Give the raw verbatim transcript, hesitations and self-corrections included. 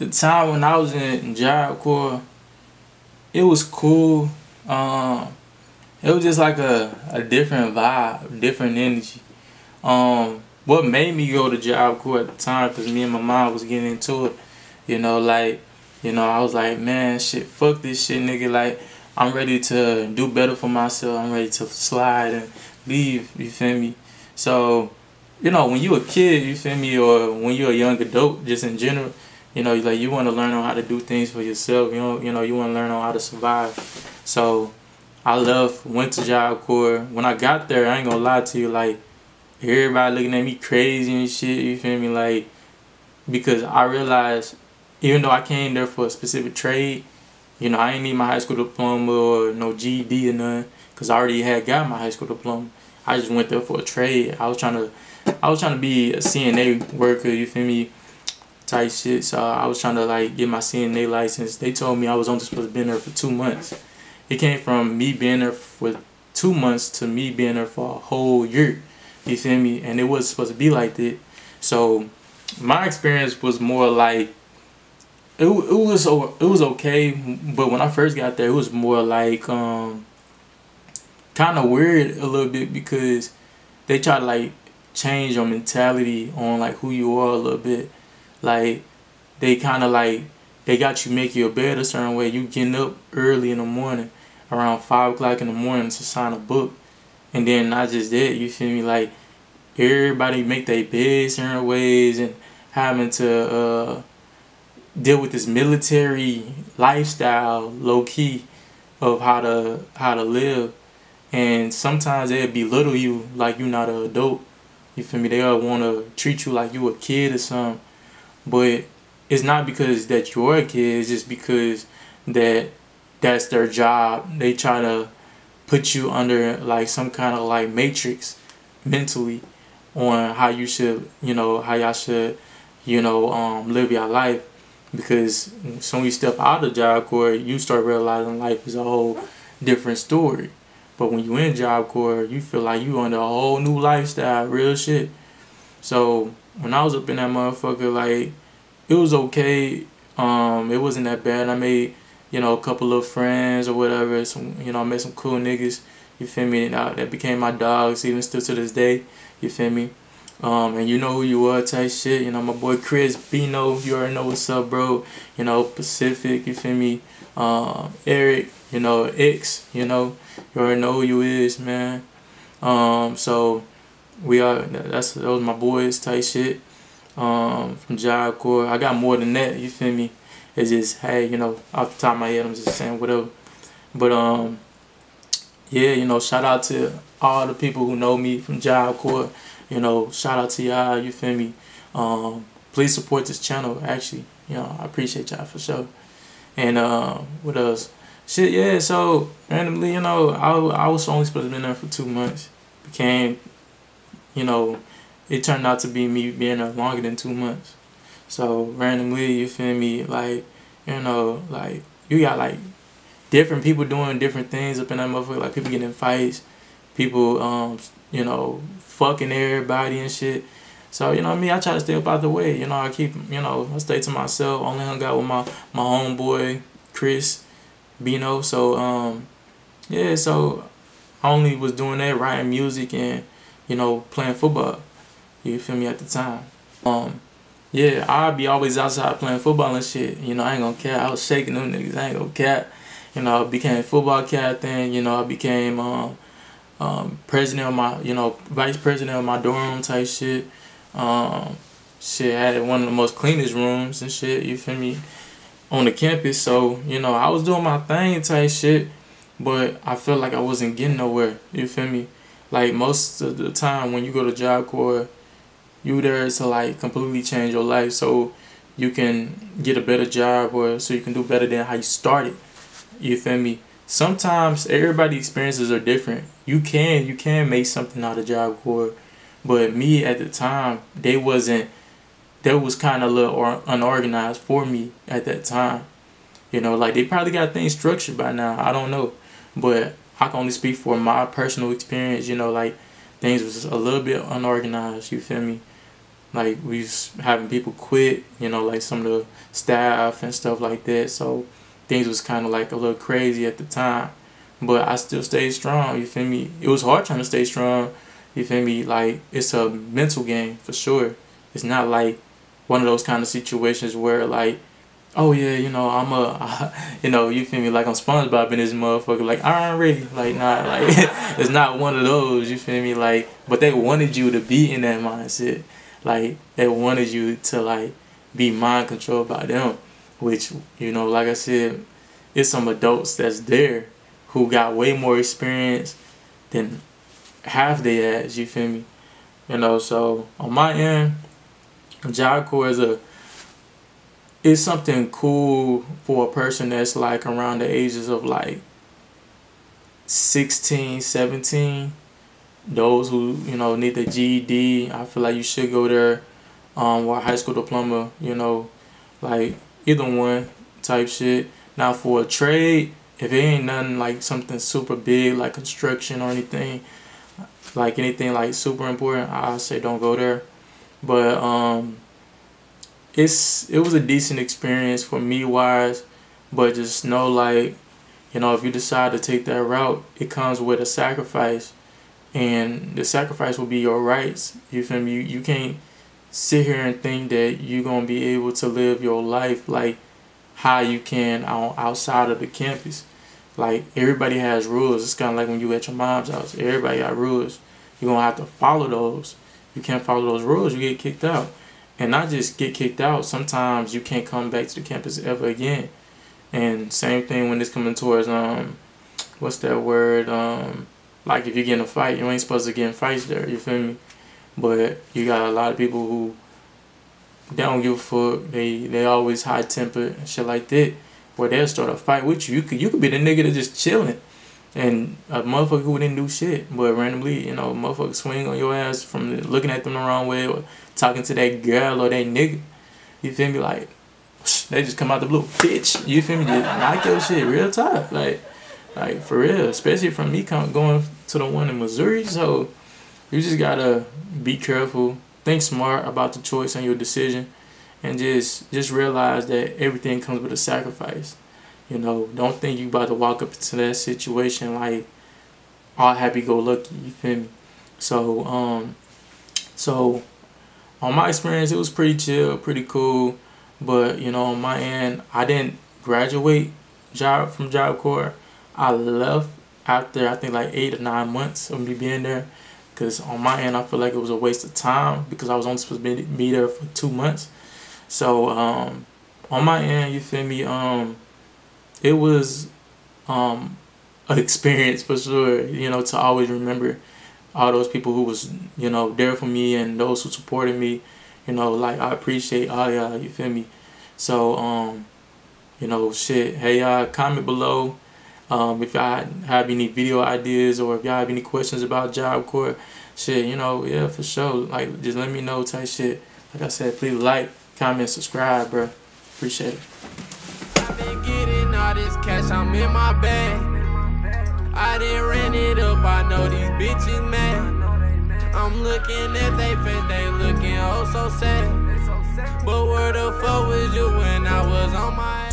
the time when I was in Job Corps, it was cool. Um, it was just like a, a different vibe, different energy. Um, what made me go to Job Corps at the time, because me and my mom was getting into it, you know, like, you know, I was like, man, shit, fuck this shit, nigga. Like, I'm ready to do better for myself. I'm ready to slide and leave, you feel me? So, you know, when you a kid, you feel me, or when you're a young adult, just in general, you know, like, you want to learn on how to do things for yourself. You know, you know, you want to learn on how to survive. So, I left, went to Job Corps. When I got there, I ain't gonna lie to you, like, everybody looking at me crazy and shit, you feel me, like, because I realized, even though I came there for a specific trade, you know, I ain't need my high school diploma or no G E D or nothing, because I already had got my high school diploma. I just went there for a trade. I was trying to, I was trying to be a C N A worker, you feel me, type shit. So I was trying to, like, get my C N A license. They told me I was only supposed to be there for two months. It came from me being there for two months to me being there for a whole year. You feel me? And it wasn't supposed to be like that. So my experience was more like, it, it was it was okay, but when I first got there, it was more like um kind of weird a little bit, because they try to, like, change your mentality on, like, who you are a little bit. Like, they kind of, like, they got you make your bed a certain way. You getting up early in the morning, around five o'clock in the morning, to sign a book. And then not just that, you feel me, like, everybody make their bed certain ways, and having to uh, deal with this military lifestyle, low key, of how to how to live. And sometimes they'll belittle you like you're not an adult. You feel me? They'll want to treat you like you a kid or something. But it's not because that you're a kid. It's just because that that's their job. They try to put you under, like, some kind of, like, matrix mentally on how you should, you know, how y'all should, you know, um, live your life. Because soon you step out of Job Corps, you start realizing life is a whole different story. But when you in Job Corps, you feel like you under a whole new lifestyle, real shit. So when I was up in that motherfucker, like, it was okay. Um, it wasn't that bad. I made, you know, a couple of friends or whatever. Some, you know, I met some cool niggas. You feel me? And uh, that became my dogs, even still to this day. You feel me? Um, and you know who you are, type shit. You know, my boy Chris, Bino, you already know what's up, bro. You know, Pacific, you feel me? Um, Eric, you know, X, you know, you already know who you is, man. Um, so we are, that's, those my boys, type shit. Um, from Job Corps. I got more than that, you feel me? It's just, hey, you know, off the top of my head, I'm just saying whatever. But, um, yeah, you know, shout out to all the people who know me from Job Corps. You know, shout out to y'all, you feel me? Um, please support this channel, actually. You know, I appreciate y'all for sure. And, um, what else? Shit, yeah, so, randomly, you know, I, I was only supposed to be there for two months. Became, you know, it turned out to be me being there longer than two months. So, randomly, you feel me? Like, you know, like, you got, like, different people doing different things up in that motherfucker. Like, people getting in fights, people, um, you know, fucking everybody and shit. So, you know what I mean? I try to stay up out the way. You know, I keep, you know, I stay to myself. Only hung out with my, my homeboy, Chris, Bino. So, um, yeah, so I only was doing that, writing music and, you know, playing football. You feel me, at the time. Um, yeah, I'd be always outside playing football and shit. You know, I ain't gonna care. I was shaking them niggas. I ain't gonna care. You know, I became football captain. You know, I became um, um, president of my, you know, vice president of my dorm type shit. Um, shit, I had one of the most cleanest rooms and shit. You feel me, on the campus. So, you know, I was doing my thing type shit, but I felt like I wasn't getting nowhere. You feel me? Like, most of the time when you go to Job Corps, you there to, like, completely change your life so you can get a better job, or so you can do better than how you started. You feel me? Sometimes everybody's experiences are different. You can you can make something out of Job Corps, but me at the time, they wasn't. That was kind of a little or unorganized for me at that time. You know, like, they probably got things structured by now. I don't know, but I can only speak for my personal experience. You know, like, things was a little bit unorganized. You feel me? Like we was having people quit, you know, like some of the staff and stuff like that. So things was kind of like a little crazy at the time, but I still stayed strong. You feel me? It was hard trying to stay strong. You feel me? Like it's a mental game for sure. It's not like one of those kind of situations where like, oh yeah, you know, I'm a, I, you know, you feel me? Like I'm SpongeBob in this motherfucker. Like I'm ready. Like not like it's not one of those. You feel me? Like, but they wanted you to be in that mindset. Like they wanted you to like be mind controlled by them, which, you know, like I said, it's some adults that's there who got way more experience than half their ass. You feel me? You know, so on my end, Job Corps is a it's something cool for a person that's like around the ages of like sixteen, seventeen. Those who, you know, need the G E D, I feel like you should go there, um, or a high school diploma, you know, like either one type shit. Now for a trade, if it ain't nothing like something super big like construction or anything, like anything like super important, I say don't go there. But um, it's it was a decent experience for me wise, but just know like, you know, if you decide to take that route, it comes with a sacrifice. And the sacrifice will be your rights. You feel me? You, you can't sit here and think that you're going to be able to live your life like how you can out, outside of the campus. Like, everybody has rules. It's kind of like when you at your mom's house. Everybody got rules. You're going to have to follow those. You can't follow those rules, you get kicked out. And not just get kicked out, sometimes you can't come back to the campus ever again. And same thing when it's coming towards, um, what's that word, um... like if you get in a fight, you ain't supposed to get in fights there, you feel me? But you got a lot of people who they don't give a fuck. They they always high tempered and shit like that. Where they'll start a fight with you. You could you could be the nigga that just chilling, and a motherfucker who didn't do shit, but randomly, you know, a motherfucker swing on your ass from the, looking at them the wrong way or talking to that girl or that nigga. You feel me? Like they just come out the blue, bitch. You feel me? Just knock your shit real tough, like. Like, for real, especially from me going to the one in Missouri. So, you just gotta be careful, think smart about the choice and your decision, and just just realize that everything comes with a sacrifice. You know, don't think you about to walk up into that situation like all happy-go-lucky, you feel me? So, um, so, on my experience, it was pretty chill, pretty cool, but, you know, on my end, I didn't graduate job from Job Corps. I left after I think like eight or nine months of me being there, because on my end I feel like it was a waste of time because I was only supposed to be, be there for two months. So um, on my end, you feel me? Um, it was um an experience for sure. You know, to always remember all those people who was, you know, there for me and those who supported me. You know, like I appreciate all y'all. You feel me? So um, you know, shit. Hey y'all, comment below. Um, if y'all have any video ideas or if y'all have any questions about Job Corps, shit, you know, yeah, for sure. Like, just let me know type shit. Like I said, please like, comment, subscribe, bro. Appreciate it. I've been getting all this cash, I'm in my bag. I didn't rent it up, I know these bitches mad. I'm looking at they face, they looking oh so sad. But where the fuck was you when I was on my